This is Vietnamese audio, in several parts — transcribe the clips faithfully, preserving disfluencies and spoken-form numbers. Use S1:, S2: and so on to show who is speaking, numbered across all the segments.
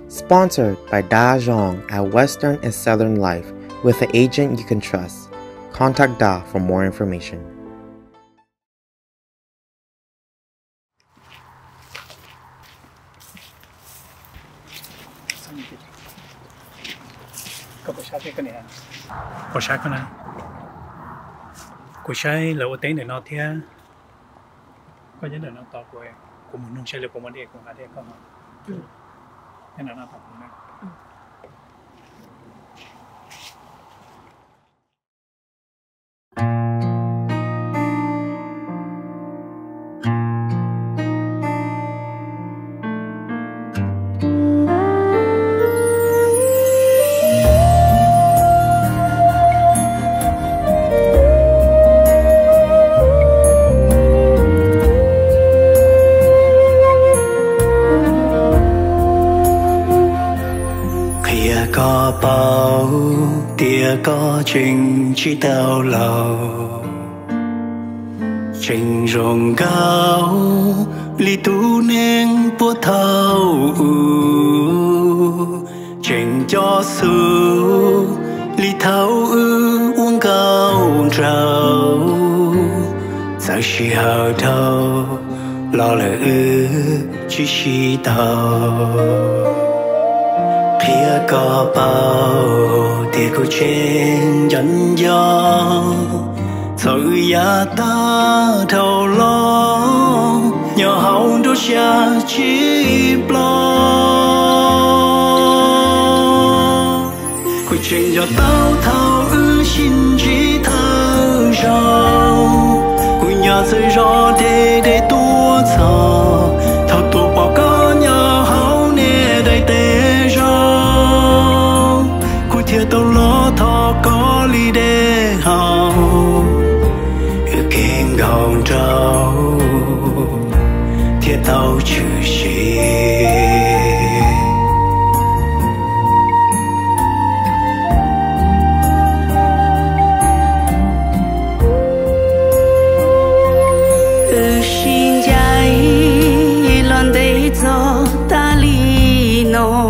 S1: Sponsored by Da Zhong at Western and Southern Life with an agent you can trust. Contact Da for more information.
S2: Có poshak cái này à? Poshak cái này. Poshak là ô tên để nó thia. Có những để nó to của của một nông sản là của một địa của một địa có mà. Nên là nó to của nó.
S3: Có bao tia có trình chỉ tao lầu trình rồng cao li tu nên bố thao trình cho sư li thao ư uống cao trào sao chỉ hào thao lo lệ ư chỉ chỉ tao phía có bao thì cô trên chân gió rồi ya ta thâu lo nhỏ hồng đôi xa chỉ lo cô trên gió tao thao ư xin chỉ thơ rau cô nhà rơi gió để để tua thọ thao tua bỏ có nhỏ hồng nè đầy tê thiệt tao lo thọ có ly đê hào ước kinh gồng trâu thiệt tao chữ gì
S4: ước xin dạy lần đây cho ta ly nô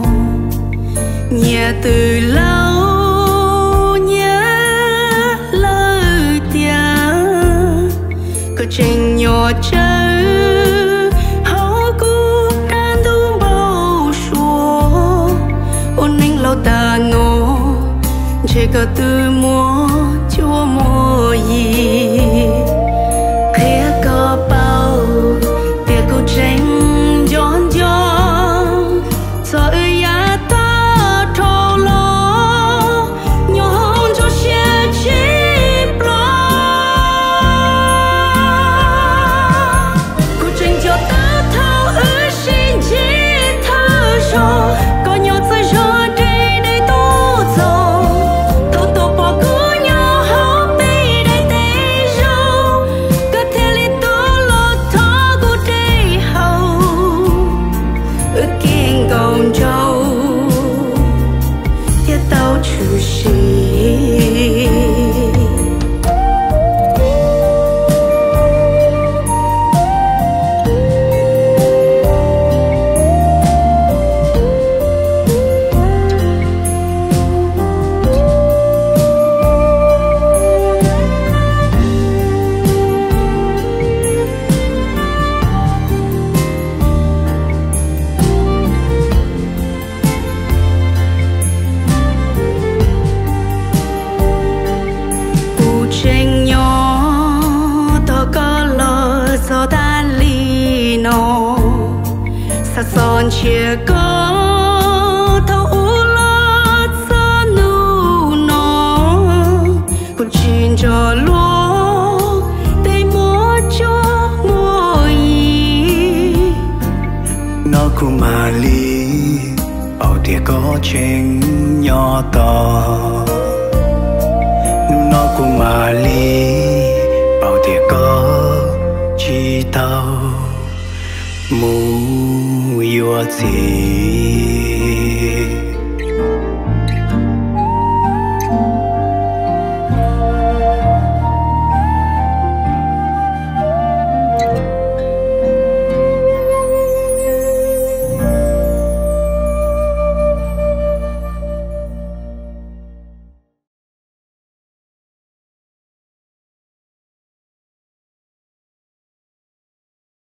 S4: nhà từ lâu nhớ lời tiếng có tranh nhỏ chơi háo cũng đang tung bao số ôn ninh lâu ta nô chỉ có từ mua chúa mua gì kia có bao tiệc cô tranh giòn giòn rồi son chia có thâu u lo sa nu nó con chim cho lo tay mua cho mua gì
S3: nó cũng mà li ở địa có trên nhỏ to nó cũng mà li ở địa có chỉ tao mù yêu gì